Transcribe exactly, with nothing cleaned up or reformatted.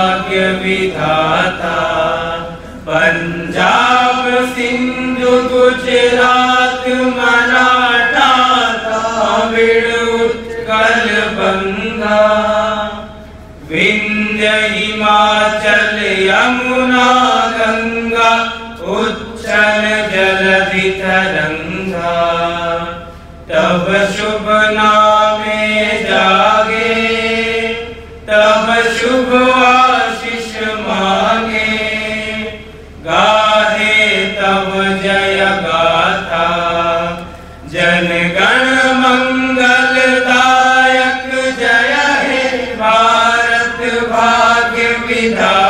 भाग्य विधाता। पंजाब सिंधु गुजरात मराठा द्राविड़ उत्कल बंगा। विंध्य हिमाचल यमुना गंगा उच्चल जलधि तरंगा। तब शुभ नामे जागे तब शुभ आशीष मांगे। गाहे तब जय गाथा जन गण मंगलदायक। जय हे भारत भाग्य विधाता।